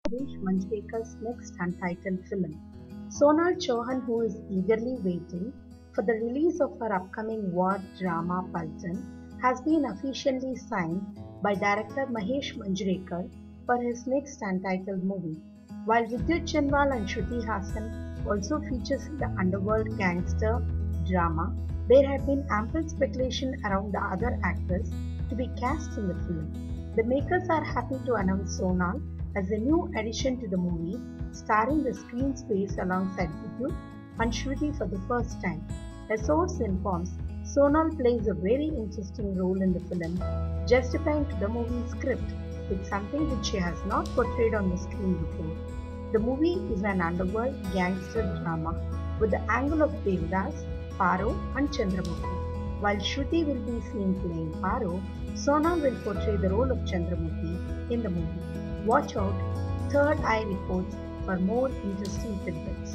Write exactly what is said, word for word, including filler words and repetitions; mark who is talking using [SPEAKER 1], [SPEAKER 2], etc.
[SPEAKER 1] Mahesh Manjrekar's next untitled film. Sonal Chauhan, who is eagerly waiting for the release of her upcoming war drama PALTAN, has been officially signed by director Mahesh Manjrekar for his next untitled movie. While Vidyut Jamwal and Shruti Haasan also features in the underworld gangster drama, there had been ample speculation around the other actors to be cast in the film. The makers are happy to announce Sonal as a new addition to the movie, starring the screen space alongside Vidyut and Shruti for the first time. A source informs Sonal plays a very interesting role in the film, justifying to the movie's script with something which she has not portrayed on the screen before. The movie is an underworld gangster drama with the angle of Devdas, Paro and Chandramukhi. While Shruti will be seen playing Paro, Sonal will portray the role of Chandramukhi in the movie. Watch out, Third Eye reports for more interesting tidbits.